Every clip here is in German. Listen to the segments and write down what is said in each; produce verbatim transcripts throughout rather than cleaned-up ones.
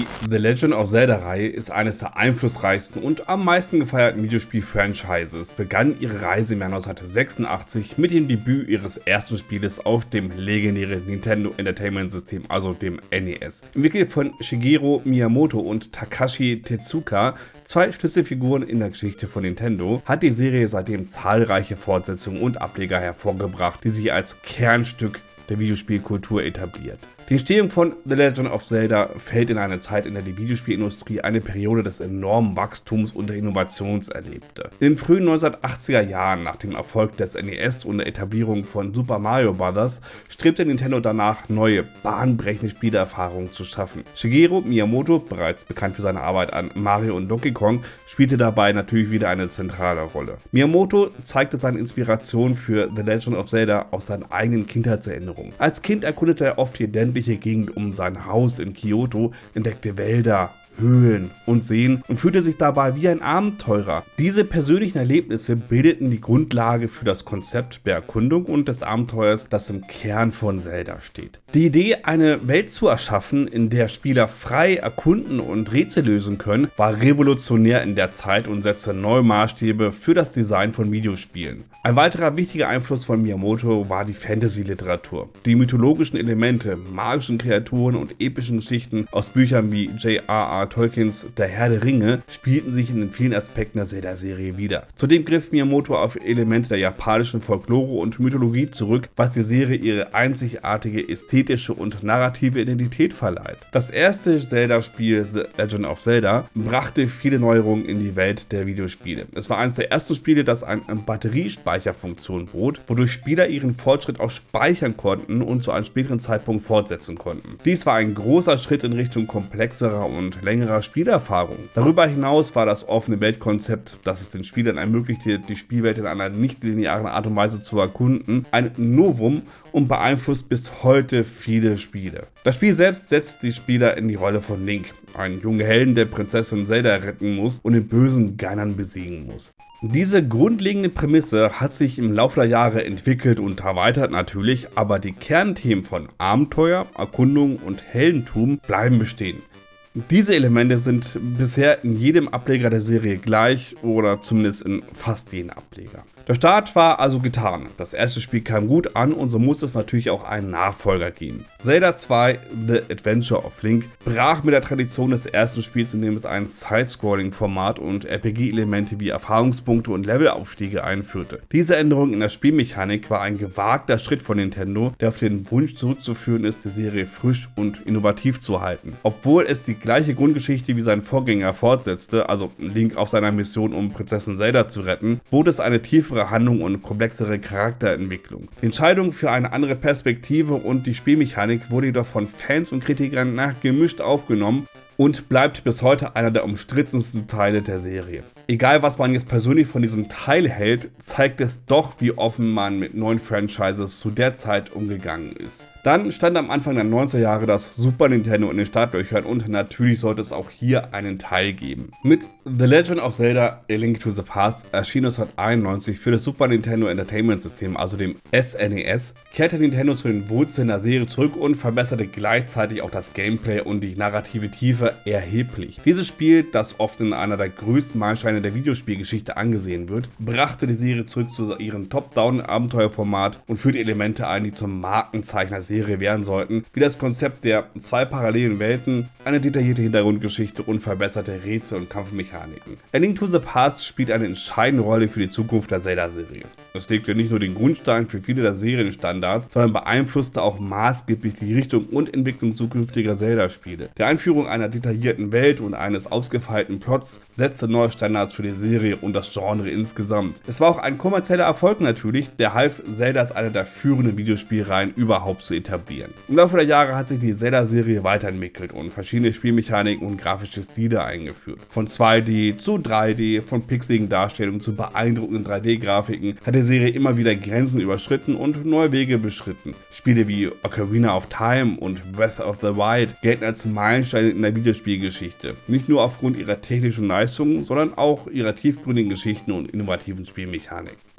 Die The Legend of Zelda-Reihe ist eines der einflussreichsten und am meisten gefeierten Videospiel-Franchises, begann ihre Reise im Jahr neunzehnhundertsechsundachtzig mit dem Debüt ihres ersten Spieles auf dem legendären Nintendo Entertainment System, also dem N E S. Entwickelt von Shigeru Miyamoto und Takashi Tezuka, zwei Schlüsselfiguren in der Geschichte von Nintendo, hat die Serie seitdem zahlreiche Fortsetzungen und Ableger hervorgebracht, die sich als Kernstück der Videospielkultur etabliert. Die Entstehung von The Legend of Zelda fällt in eine Zeit, in der die Videospielindustrie eine Periode des enormen Wachstums und der Innovations erlebte. In den frühen neunzehnhundertachtziger Jahren, nach dem Erfolg des N E S und der Etablierung von Super Mario Bros., strebte Nintendo danach, neue, bahnbrechende Spielerfahrungen zu schaffen. Shigeru Miyamoto, bereits bekannt für seine Arbeit an Mario und Donkey Kong, spielte dabei natürlich wieder eine zentrale Rolle. Miyamoto zeigte seine Inspiration für The Legend of Zelda aus seinen eigenen Kindheitserinnerungen. Als Kind erkundete er oft die ländliche Gegend um sein Haus in Kyoto, entdeckte Wälder, Höhlen und Seen und fühlte sich dabei wie ein Abenteurer. Diese persönlichen Erlebnisse bildeten die Grundlage für das Konzept der Erkundung und des Abenteuers, das im Kern von Zelda steht. Die Idee, eine Welt zu erschaffen, in der Spieler frei erkunden und Rätsel lösen können, war revolutionär in der Zeit und setzte neue Maßstäbe für das Design von Videospielen. Ein weiterer wichtiger Einfluss von Miyamoto war die Fantasy-Literatur. Die mythologischen Elemente, magischen Kreaturen und epischen Geschichten aus Büchern wie J R R Tolkiens Der Herr der Ringe spielten sich in den vielen Aspekten der Zelda-Serie wieder. Zudem griff Miyamoto auf Elemente der japanischen Folklore und Mythologie zurück, was die Serie ihre einzigartige ästhetische und narrative Identität verleiht. Das erste Zelda-Spiel, The Legend of Zelda, brachte viele Neuerungen in die Welt der Videospiele. Es war eines der ersten Spiele, das eine Batteriespeicherfunktion bot, wodurch Spieler ihren Fortschritt auch speichern konnten und zu einem späteren Zeitpunkt fortsetzen konnten. Dies war ein großer Schritt in Richtung komplexerer und längerer Spielerfahrung. Darüber hinaus war das offene Weltkonzept, das es den Spielern ermöglichte, die Spielwelt in einer nicht linearen Art und Weise zu erkunden, ein Novum und beeinflusst bis heute viele Spiele. Das Spiel selbst setzt die Spieler in die Rolle von Link, einen jungen Helden, der Prinzessin Zelda retten muss und den bösen Ganon besiegen muss. Diese grundlegende Prämisse hat sich im Laufe der Jahre entwickelt und erweitert natürlich, aber die Kernthemen von Abenteuer, Erkundung und Heldentum bleiben bestehen. Diese Elemente sind bisher in jedem Ableger der Serie gleich oder zumindest in fast jedem Ableger. Der Start war also getan. Das erste Spiel kam gut an und so musste es natürlich auch einen Nachfolger geben. Zelda zwei The Adventure of Link brach mit der Tradition des ersten Spiels, indem es ein Side-Scrolling-Format und R P G-Elemente wie Erfahrungspunkte und Levelaufstiege einführte. Diese Änderung in der Spielmechanik war ein gewagter Schritt von Nintendo, der auf den Wunsch zurückzuführen ist, die Serie frisch und innovativ zu halten. Obwohl es die gleiche Grundgeschichte wie sein Vorgänger fortsetzte, also Link auf seiner Mission, um Prinzessin Zelda zu retten, bot es eine tiefere Handlung und komplexere Charakterentwicklung. Die Entscheidung für eine andere Perspektive und die Spielmechanik wurde jedoch von Fans und Kritikern nach gemischt aufgenommen und bleibt bis heute einer der umstrittensten Teile der Serie. Egal, was man jetzt persönlich von diesem Teil hält, zeigt es doch, wie offen man mit neuen Franchises zu der Zeit umgegangen ist. Dann stand am Anfang der neunziger Jahre das Super Nintendo in den Startlöchern und natürlich sollte es auch hier einen Teil geben. Mit The Legend of Zelda: A Link to the Past erschien neunzehnhunderteinundneunzig für das Super Nintendo Entertainment System, also dem S N E S, kehrte Nintendo zu den Wurzeln der Serie zurück und verbesserte gleichzeitig auch das Gameplay und die narrative Tiefe erheblich. Dieses Spiel, das oft in einer der größten Meilensteine der Videospielgeschichte angesehen wird, brachte die Serie zurück zu ihrem Top-Down-Abenteuerformat und führte Elemente ein, die zum Markenzeichen der Serie werden sollten, wie das Konzept der zwei parallelen Welten, eine detaillierte Hintergrundgeschichte und verbesserte Rätsel- und Kampfmechaniken. A Link to the Past spielt eine entscheidende Rolle für die Zukunft der Zelda-Serie. Es legte nicht nur den Grundstein für viele der Serienstandards, sondern beeinflusste auch maßgeblich die Richtung und Entwicklung zukünftiger Zelda-Spiele. Die Einführung einer detaillierten Welt und eines ausgefeilten Plots setzte neue Standards für die Serie und das Genre insgesamt. Es war auch ein kommerzieller Erfolg natürlich, der half, Zelda als eine der führenden Videospielreihen überhaupt zu etablieren. Im Laufe der Jahre hat sich die Zelda-Serie weiterentwickelt und verschiedene Spielmechaniken und grafische Stile eingeführt. Von zwei D zu drei D, von pixeligen Darstellungen zu beeindruckenden drei D-Grafiken hat die Serie immer wieder Grenzen überschritten und neue Wege beschritten. Spiele wie Ocarina of Time und Breath of the Wild gelten als Meilensteine in der Videospielgeschichte. Nicht nur aufgrund ihrer technischen Leistungen, sondern auch ihrer tiefgründigen Geschichten und innovativen Spielmechanik.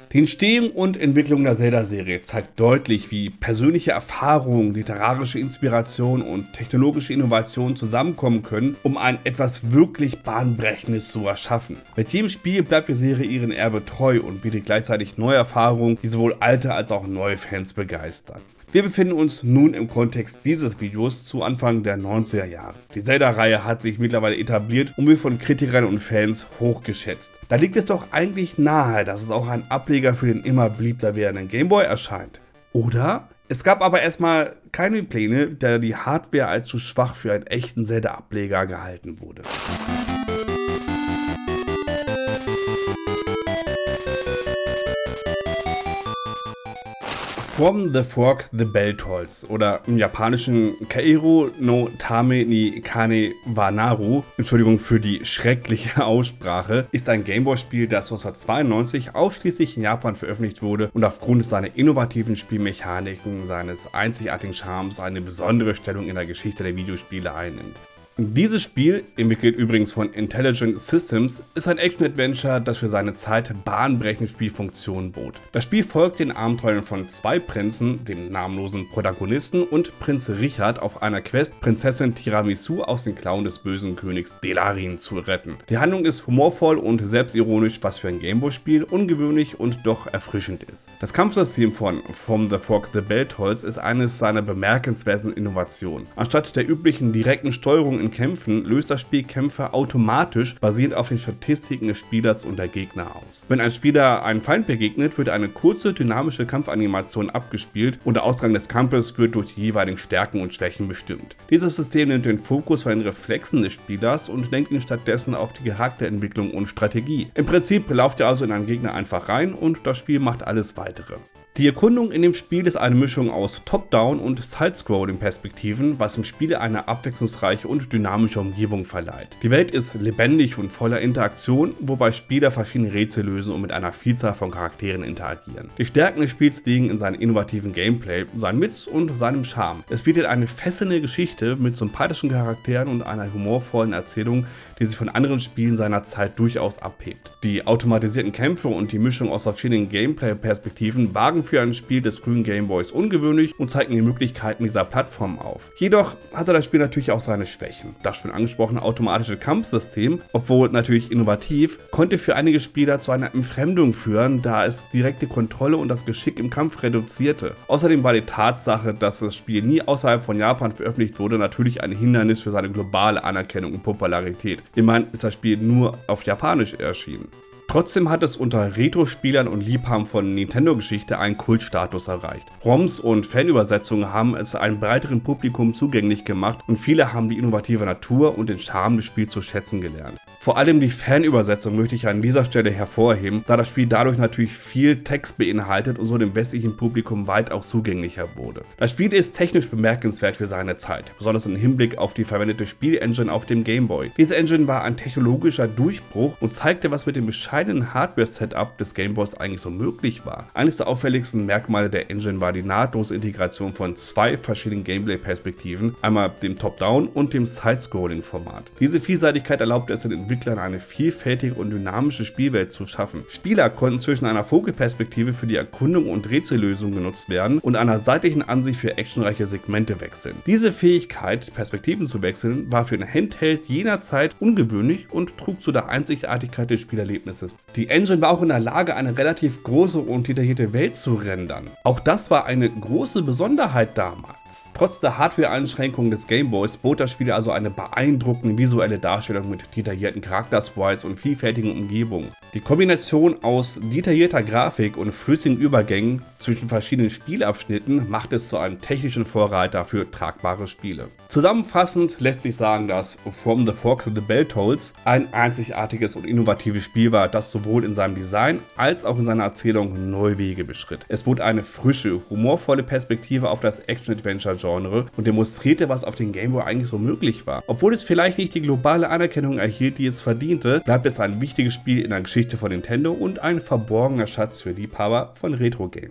Die Entstehung und Entwicklung der Zelda-Serie zeigt deutlich, wie persönliche Erfahrungen, literarische Inspiration und technologische Innovation zusammenkommen können, um ein etwas wirklich Bahnbrechendes zu erschaffen. Mit jedem Spiel bleibt die Serie ihren Erbe treu und bietet gleichzeitig neue Erfahrungen, die sowohl alte als auch neue Fans begeistern. Wir befinden uns nun im Kontext dieses Videos zu Anfang der neunziger Jahre. Die Zelda-Reihe hat sich mittlerweile etabliert und wird von Kritikern und Fans hochgeschätzt. Da liegt es doch eigentlich nahe, dass es auch ein Ableger für den immer beliebter werdenden Game Boy erscheint. Oder? Es gab aber erstmal keine Pläne, da die Hardware als zu schwach für einen echten Zelda-Ableger gehalten wurde. From the Fork the Bell Tolls oder im japanischen Kaero no Tame ni Kane wa Naru, Entschuldigung für die schreckliche Aussprache, ist ein Gameboy-Spiel, das neunzehnhundertzweiundneunzig ausschließlich in Japan veröffentlicht wurde und aufgrund seiner innovativen Spielmechaniken, seines einzigartigen Charmes eine besondere Stellung in der Geschichte der Videospiele einnimmt. Dieses Spiel, entwickelt übrigens von Intelligent Systems, ist ein Action-Adventure, das für seine Zeit bahnbrechende Spielfunktionen bot. Das Spiel folgt den Abenteuern von zwei Prinzen, dem namenlosen Protagonisten und Prinz Richard auf einer Quest, Prinzessin Tiramisu aus den Klauen des bösen Königs Delarin zu retten. Die Handlung ist humorvoll und selbstironisch, was für ein Gameboy-Spiel ungewöhnlich und doch erfrischend ist. Das Kampfsystem von From the Fork the Bell Tolls ist eines seiner bemerkenswerten Innovationen. Anstatt der üblichen direkten Steuerung in Kämpfen löst das Spiel Kämpfe automatisch basierend auf den Statistiken des Spielers und der Gegner aus. Wenn ein Spieler einem Feind begegnet, wird eine kurze dynamische Kampfanimation abgespielt und der Ausgang des Kampfes wird durch die jeweiligen Stärken und Schwächen bestimmt. Dieses System nimmt den Fokus von den Reflexen des Spielers und lenkt ihn stattdessen auf die Charakterentwicklung und Strategie. Im Prinzip lauft ihr also in einen Gegner einfach rein und das Spiel macht alles weitere. Die Erkundung in dem Spiel ist eine Mischung aus Top-Down- und Side-Scrolling-Perspektiven, was dem Spiel eine abwechslungsreiche und dynamische Umgebung verleiht. Die Welt ist lebendig und voller Interaktion, wobei Spieler verschiedene Rätsel lösen und mit einer Vielzahl von Charakteren interagieren. Die Stärken des Spiels liegen in seinem innovativen Gameplay, seinem Witz und seinem Charme. Es bietet eine fesselnde Geschichte mit sympathischen Charakteren und einer humorvollen Erzählung, die sich von anderen Spielen seiner Zeit durchaus abhebt. Die automatisierten Kämpfe und die Mischung aus verschiedenen Gameplay-Perspektiven waren für ein Spiel des frühen Gameboys ungewöhnlich und zeigten die Möglichkeiten dieser Plattform auf. Jedoch hatte das Spiel natürlich auch seine Schwächen. Das schon angesprochene automatische Kampfsystem, obwohl natürlich innovativ, konnte für einige Spieler zu einer Entfremdung führen, da es direkte Kontrolle und das Geschick im Kampf reduzierte. Außerdem war die Tatsache, dass das Spiel nie außerhalb von Japan veröffentlicht wurde, natürlich ein Hindernis für seine globale Anerkennung und Popularität. Immerhin ist das Spiel nur auf Japanisch erschienen. Trotzdem hat es unter Retro-Spielern und Liebhabern von Nintendo-Geschichte einen Kultstatus erreicht. ROMs und Fanübersetzungen haben es einem breiteren Publikum zugänglich gemacht und viele haben die innovative Natur und den Charme des Spiels zu schätzen gelernt. Vor allem die Fanübersetzung möchte ich an dieser Stelle hervorheben, da das Spiel dadurch natürlich viel Text beinhaltet und so dem westlichen Publikum weitaus zugänglicher wurde. Das Spiel ist technisch bemerkenswert für seine Zeit, besonders im Hinblick auf die verwendete Spielengine auf dem Game Boy. Diese Engine war ein technologischer Durchbruch und zeigte, was mit dem bescheidenen Hardware-Setup des Game Boys eigentlich so möglich war. Eines der auffälligsten Merkmale der Engine war die nahtlose Integration von zwei verschiedenen Gameplay-Perspektiven, einmal dem Top-Down- und dem Side-Scrolling-Format. Diese Vielseitigkeit erlaubte es den Entwicklern eine vielfältige und dynamische Spielwelt zu schaffen. Spieler konnten zwischen einer Vogelperspektive für die Erkundung und Rätsellösung genutzt werden und einer seitlichen Ansicht für actionreiche Segmente wechseln. Diese Fähigkeit, Perspektiven zu wechseln, war für ein Handheld jener Zeit ungewöhnlich und trug zu der Einzigartigkeit des Spielerlebnisses. Die Engine war auch in der Lage, eine relativ große und detaillierte Welt zu rendern. Auch das war eine große Besonderheit damals. Trotz der Hardware-Einschränkungen des Gameboys bot das Spiel also eine beeindruckende visuelle Darstellung mit detaillierten Charakter-Sprites und vielfältigen Umgebungen. Die Kombination aus detaillierter Grafik und flüssigen Übergängen zwischen verschiedenen Spielabschnitten macht es zu einem technischen Vorreiter für tragbare Spiele. Zusammenfassend lässt sich sagen, dass From the Fork the Bell Tolls ein einzigartiges und innovatives Spiel war, das sowohl in seinem Design als auch in seiner Erzählung neue Wege beschritt. Es bot eine frische, humorvolle Perspektive auf das Action-Adventure-Genre und demonstrierte, was auf dem Game Boy eigentlich so möglich war. Obwohl es vielleicht nicht die globale Anerkennung erhielt, die es verdiente, bleibt es ein wichtiges Spiel in der Geschichte von Nintendo und ein verborgener Schatz für Liebhaber von Retro-Games.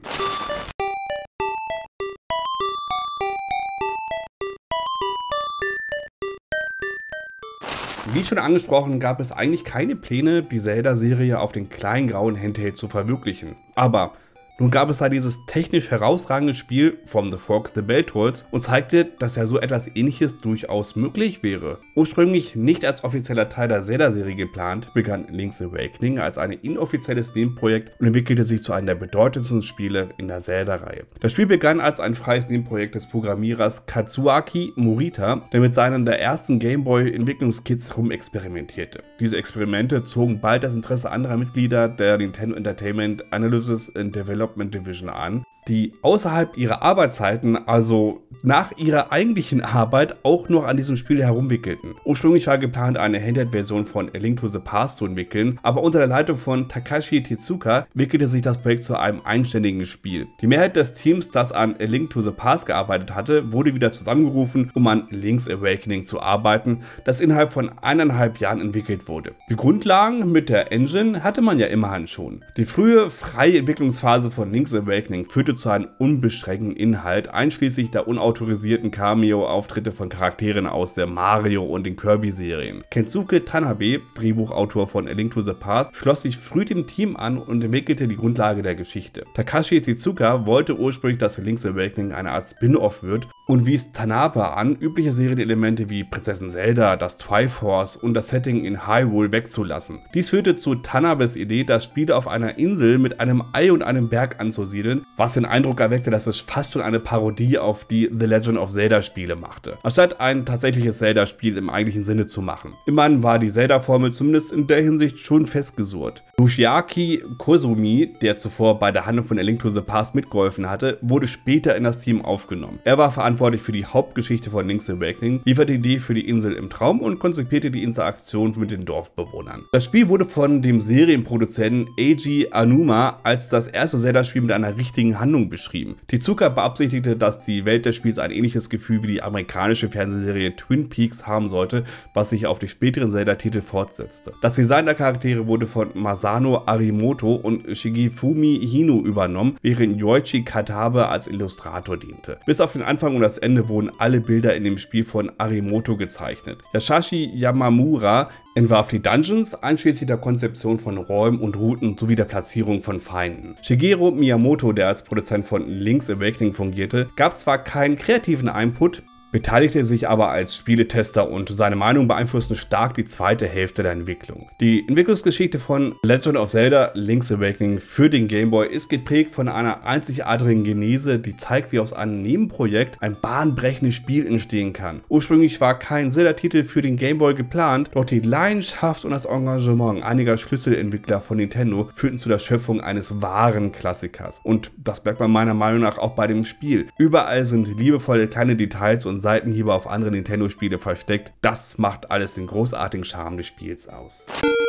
Wie schon angesprochen, gab es eigentlich keine Pläne, die Zelda-Serie auf den kleinen grauen Handheld zu verwirklichen. Aber nun gab es da dieses technisch herausragende Spiel From the Forks the Bell Tolls und zeigte, dass ja so etwas Ähnliches durchaus möglich wäre. Ursprünglich nicht als offizieller Teil der Zelda-Serie geplant, begann Link's Awakening als ein inoffizielles Nebenprojekt und entwickelte sich zu einem der bedeutendsten Spiele in der Zelda-Reihe. Das Spiel begann als ein freies Nebenprojekt des Programmierers Kazuaki Morita, der mit seinen der ersten Gameboy-Entwicklungskits rumexperimentierte. Diese Experimente zogen bald das Interesse anderer Mitglieder der Nintendo Entertainment Analysis and Development Division an, die außerhalb ihrer Arbeitszeiten, also nach ihrer eigentlichen Arbeit, auch noch an diesem Spiel herumwickelten. Ursprünglich war geplant, eine Handheld-Version von A Link to the Past zu entwickeln, aber unter der Leitung von Takashi Tezuka wickelte sich das Projekt zu einem einständigen Spiel. Die Mehrheit des Teams, das an A Link to the Past gearbeitet hatte, wurde wieder zusammengerufen, um an Link's Awakening zu arbeiten, das innerhalb von eineinhalb Jahren entwickelt wurde. Die Grundlagen mit der Engine hatte man ja immerhin schon. Die frühe, freie Entwicklungsphase von Link's Awakening führte zu einem unbeschränkten Inhalt, einschließlich der unautorisierten Cameo-Auftritte von Charakteren aus der Mario- und den Kirby-Serien. Kensuke Tanabe, Drehbuchautor von A Link to the Past, schloss sich früh dem Team an und entwickelte die Grundlage der Geschichte. Takashi Tezuka wollte ursprünglich, dass Link's Awakening eine Art Spin-off wird und wies Tanabe an, übliche Serienelemente wie Prinzessin Zelda, das Triforce und das Setting in Hyrule wegzulassen. Dies führte zu Tanabes Idee, das Spiel auf einer Insel mit einem Ei und einem Berg anzusiedeln, was den Eindruck erweckte, dass es fast schon eine Parodie auf die The Legend of Zelda Spiele machte, anstatt ein tatsächliches Zelda-Spiel im eigentlichen Sinne zu machen. Immerhin war die Zelda-Formel zumindest in der Hinsicht schon festgesurrt. Yoshiaki Kozumi, der zuvor bei der Handlung von A Link to the Past mitgeholfen hatte, wurde später in das Team aufgenommen. Er war verantwortlich für die Hauptgeschichte von Link's Awakening, lieferte die Idee für die Insel im Traum und konzipierte die Interaktion mit den Dorfbewohnern. Das Spiel wurde von dem Serienproduzenten Eiji Aonuma als das erste Zelda-Spiel mit einer richtigen Handlung beschrieben. Tezuka beabsichtigte, dass die Welt des Spiels ein ähnliches Gefühl wie die amerikanische Fernsehserie Twin Peaks haben sollte, was sich auf die späteren Zelda-Titel fortsetzte. Das Design der Charaktere wurde von Masano Arimoto und Shigefumi Hino übernommen, während Yoichi Katabe als Illustrator diente. Bis auf den Anfang und das Ende wurden alle Bilder in dem Spiel von Arimoto gezeichnet. Yashashi Yamamura entwarf die Dungeons, einschließlich der Konzeption von Räumen und Routen sowie der Platzierung von Feinden. Shigeru Miyamoto, der als Produzent von Link's Awakening fungierte, gab zwar keinen kreativen Input, beteiligte sich aber als Spieletester und seine Meinung beeinflusste stark die zweite Hälfte der Entwicklung. Die Entwicklungsgeschichte von Legend of Zelda Link's Awakening für den Game Boy ist geprägt von einer einzigartigen Genese, die zeigt, wie aus einem Nebenprojekt ein bahnbrechendes Spiel entstehen kann. Ursprünglich war kein Zelda-Titel für den Game Boy geplant, doch die Leidenschaft und das Engagement einiger Schlüsselentwickler von Nintendo führten zu der Schöpfung eines wahren Klassikers. Und das merkt man meiner Meinung nach auch bei dem Spiel. Überall sind liebevolle kleine Details und Seitenhiebe auf andere Nintendo-Spiele versteckt. Das macht alles den großartigen Charme des Spiels aus.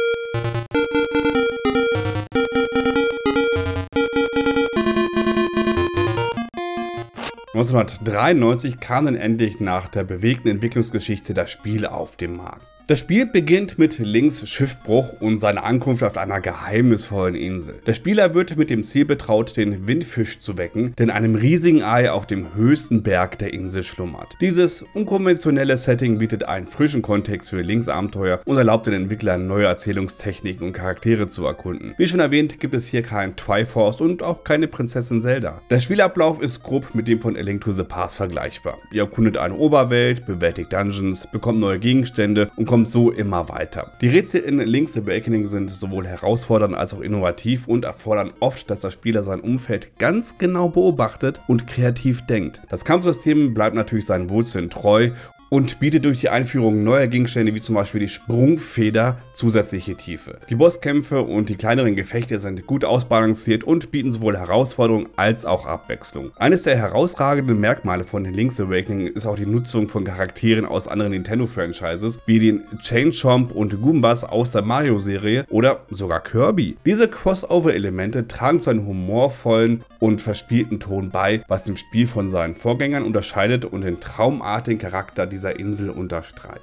neunzehnhundertdreiundneunzig kam dann endlich nach der bewegten Entwicklungsgeschichte das Spiel auf den Markt. Das Spiel beginnt mit Links Schiffbruch und seiner Ankunft auf einer geheimnisvollen Insel. Der Spieler wird mit dem Ziel betraut, den Windfisch zu wecken, der in einem riesigen Ei auf dem höchsten Berg der Insel schlummert. Dieses unkonventionelle Setting bietet einen frischen Kontext für Links Abenteuer und erlaubt den Entwicklern neue Erzählungstechniken und Charaktere zu erkunden. Wie schon erwähnt, gibt es hier kein Triforce und auch keine Prinzessin Zelda. Der Spielablauf ist grob mit dem von A Link to the Past vergleichbar. Ihr erkundet eine Oberwelt, bewältigt Dungeons, bekommt neue Gegenstände und kommt so immer weiter. Die Rätsel in Link's Awakening sind sowohl herausfordernd als auch innovativ und erfordern oft, dass der Spieler sein Umfeld ganz genau beobachtet und kreativ denkt. Das Kampfsystem bleibt natürlich seinen Wurzeln treu und bietet durch die Einführung neuer Gegenstände wie zum Beispiel die Sprungfeder zusätzliche Tiefe. Die Bosskämpfe und die kleineren Gefechte sind gut ausbalanciert und bieten sowohl Herausforderungen als auch Abwechslung. Eines der herausragenden Merkmale von Link's Awakening ist auch die Nutzung von Charakteren aus anderen Nintendo-Franchises wie den Chain Chomp und Goombas aus der Mario-Serie oder sogar Kirby. Diese Crossover-Elemente tragen zu einem humorvollen und verspielten Ton bei, was dem Spiel von seinen Vorgängern unterscheidet und den traumartigen Charakter dieser Insel unterstreicht.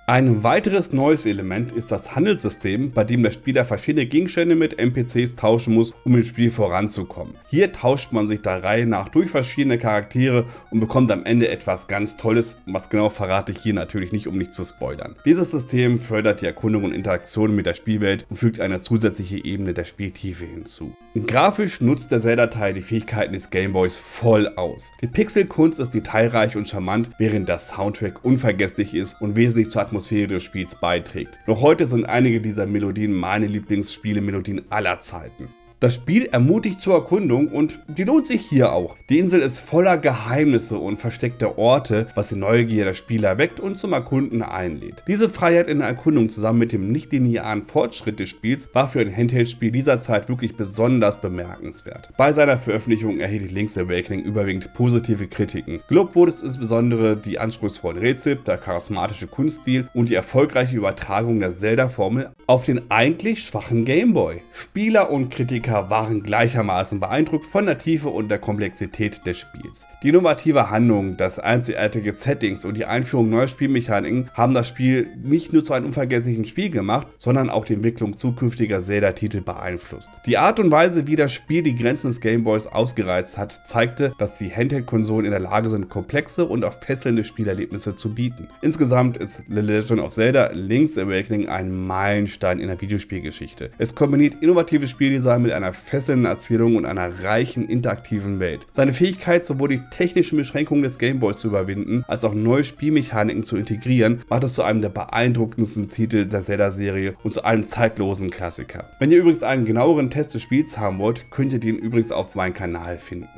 Ein weiteres neues Element ist das Handelssystem, bei dem der Spieler verschiedene Gegenstände mit N P Cs tauschen muss, um im Spiel voranzukommen. Hier tauscht man sich der Reihe nach durch verschiedene Charaktere und bekommt am Ende etwas ganz Tolles, was genau verrate ich hier natürlich nicht, um nicht zu spoilern. Dieses System fördert die Erkundung und Interaktion mit der Spielwelt und fügt eine zusätzliche Ebene der Spieltiefe hinzu. Grafisch nutzt der Zelda-Teil die Fähigkeiten des Gameboys voll aus. Die Pixelkunst ist detailreich und charmant, während der Soundtrack unvergesslich ist und wesentlich zur Atmosphäre des Spiels beiträgt. Noch heute sind einige dieser Melodien meine Lieblingsspiele-Melodien aller Zeiten. Das Spiel ermutigt zur Erkundung und die lohnt sich hier auch. Die Insel ist voller Geheimnisse und versteckter Orte, was die Neugier der Spieler weckt und zum Erkunden einlädt. Diese Freiheit in der Erkundung zusammen mit dem nicht-linearen Fortschritt des Spiels war für ein Handheld-Spiel dieser Zeit wirklich besonders bemerkenswert. Bei seiner Veröffentlichung erhielt Link's Awakening überwiegend positive Kritiken. Gelobt wurde es insbesondere die anspruchsvollen Rätsel, der charismatische Kunststil und die erfolgreiche Übertragung der Zelda-Formel auf den eigentlich schwachen Gameboy. Spieler und Kritiker waren gleichermaßen beeindruckt von der Tiefe und der Komplexität des Spiels. Die innovative Handlung, das einzigartige Settings und die Einführung neuer Spielmechaniken haben das Spiel nicht nur zu einem unvergesslichen Spiel gemacht, sondern auch die Entwicklung zukünftiger Zelda-Titel beeinflusst. Die Art und Weise, wie das Spiel die Grenzen des Gameboys ausgereizt hat, zeigte, dass die Handheld-Konsolen in der Lage sind, komplexe und auch fesselnde Spielerlebnisse zu bieten. Insgesamt ist The Legend of Zelda Link's Awakening ein Meilenstein in der Videospielgeschichte. Es kombiniert innovatives Spieldesign mit einer fesselnden Erzählung und einer reichen interaktiven Welt. Seine Fähigkeit, sowohl die technischen Beschränkungen des Gameboys zu überwinden, als auch neue Spielmechaniken zu integrieren, macht es zu einem der beeindruckendsten Titel der Zelda-Serie und zu einem zeitlosen Klassiker. Wenn ihr übrigens einen genaueren Test des Spiels haben wollt, könnt ihr den übrigens auf meinem Kanal finden.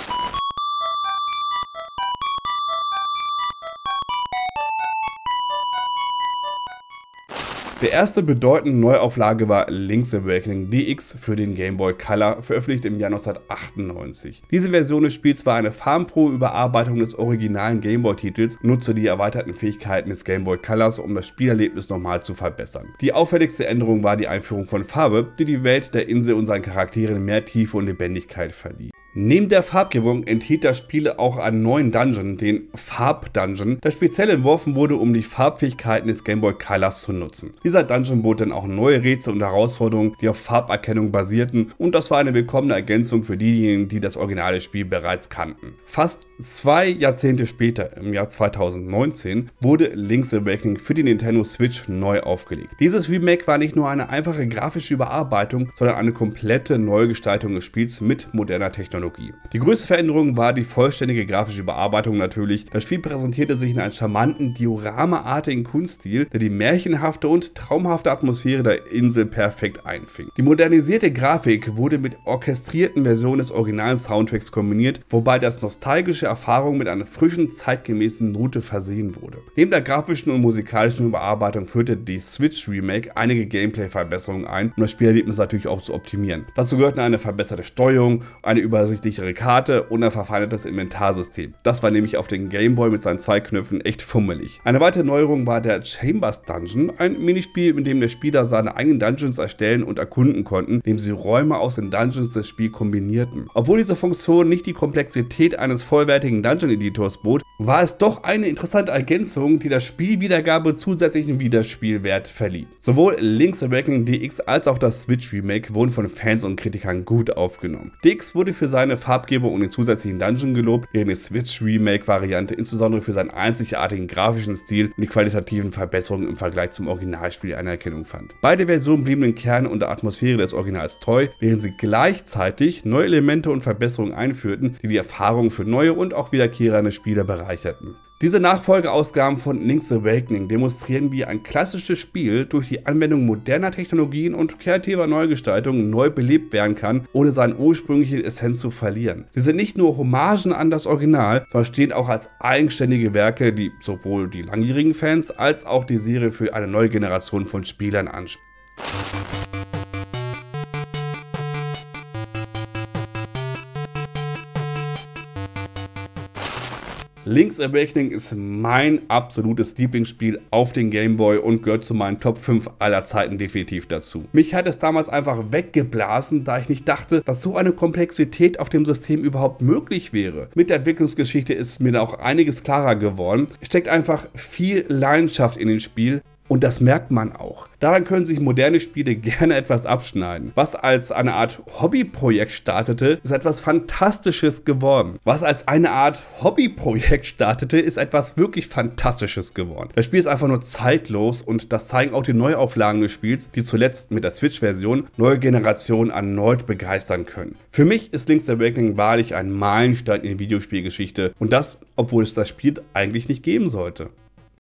Der erste bedeutende Neuauflage war Link's Awakening D X für den Game Boy Color, veröffentlicht im Jahr neunzehnhundertachtundneunzig. Diese Version des Spiels war eine farbenfrohe Überarbeitung des originalen Game Boy Titels und nutzte die erweiterten Fähigkeiten des Game Boy Colors, um das Spielerlebnis nochmal zu verbessern. Die auffälligste Änderung war die Einführung von Farbe, die die Welt der Insel und seinen Charakteren mehr Tiefe und Lebendigkeit verlieh. Neben der Farbgebung enthielt das Spiel auch einen neuen Dungeon, den Farb-Dungeon, der speziell entworfen wurde, um die Farbfähigkeiten des Game Boy Colors zu nutzen. Dieser Dungeon bot dann auch neue Rätsel und Herausforderungen, die auf Farberkennung basierten, und das war eine willkommene Ergänzung für diejenigen, die das originale Spiel bereits kannten. Fast zwei Jahrzehnte später, im Jahr zweitausendneunzehn, wurde Link's Awakening für die Nintendo Switch neu aufgelegt. Dieses Remake war nicht nur eine einfache grafische Überarbeitung, sondern eine komplette Neugestaltung des Spiels mit moderner Technologie. Die größte Veränderung war die vollständige grafische Überarbeitung natürlich. Das Spiel präsentierte sich in einem charmanten, dioramaartigen Kunststil, der die märchenhafte und traumhafte Atmosphäre der Insel perfekt einfing. Die modernisierte Grafik wurde mit orchestrierten Versionen des originalen Soundtracks kombiniert, wobei das nostalgische Erfahrung mit einer frischen, zeitgemäßen Note versehen wurde. Neben der grafischen und musikalischen Überarbeitung führte die Switch Remake einige Gameplay-Verbesserungen ein, um das Spielerlebnis natürlich auch zu optimieren. Dazu gehörten eine verbesserte Steuerung, eine übersichtlichere Karte und ein verfeinertes Inventarsystem. Das war nämlich auf den Gameboy mit seinen zwei Knöpfen echt fummelig. Eine weitere Neuerung war der Chambers Dungeon, ein Minispiel, in dem der Spieler seine eigenen Dungeons erstellen und erkunden konnten, indem sie Räume aus den Dungeons des Spiels kombinierten. Obwohl diese Funktion nicht die Komplexität eines vollwertigen Dungeon-Editors bot, war es doch eine interessante Ergänzung, die der Spielwiedergabe zusätzlichen Wiederspielwert verlieh. Sowohl Link's Awakening D X als auch das Switch Remake wurden von Fans und Kritikern gut aufgenommen. D X wurde für seine Farbgebung und den zusätzlichen Dungeon gelobt, während die Switch Remake Variante insbesondere für seinen einzigartigen grafischen Stil und die qualitativen Verbesserungen im Vergleich zum Originalspiel Anerkennung fand. Beide Versionen blieben den Kern und der Atmosphäre des Originals treu, während sie gleichzeitig neue Elemente und Verbesserungen einführten, die die Erfahrung für neue und auch wiederkehrende Spieler bereicherten. Diese Nachfolgeausgaben von Link's Awakening demonstrieren, wie ein klassisches Spiel durch die Anwendung moderner Technologien und kreativer Neugestaltung neu belebt werden kann, ohne seine ursprüngliche Essenz zu verlieren. Sie sind nicht nur Hommagen an das Original, sondern stehen auch als eigenständige Werke, die sowohl die langjährigen Fans als auch die Serie für eine neue Generation von Spielern ansprechen. Link's Awakening ist mein absolutes Lieblingsspiel auf den Game Boy und gehört zu meinen Top fünf aller Zeiten definitiv dazu. Mich hat es damals einfach weggeblasen, da ich nicht dachte, dass so eine Komplexität auf dem System überhaupt möglich wäre. Mit der Entwicklungsgeschichte ist mir da auch einiges klarer geworden. Es steckt einfach viel Leidenschaft in dem Spiel. Und das merkt man auch. Daran können sich moderne Spiele gerne etwas abschneiden. Was als eine Art Hobbyprojekt startete, ist etwas Fantastisches geworden. Was als eine Art Hobbyprojekt startete, ist etwas wirklich Fantastisches geworden. Das Spiel ist einfach nur zeitlos und das zeigen auch die Neuauflagen des Spiels, die zuletzt mit der Switch-Version neue Generationen erneut begeistern können. Für mich ist Link's Awakening wahrlich ein Meilenstein in der Videospielgeschichte und das, obwohl es das Spiel eigentlich nicht geben sollte.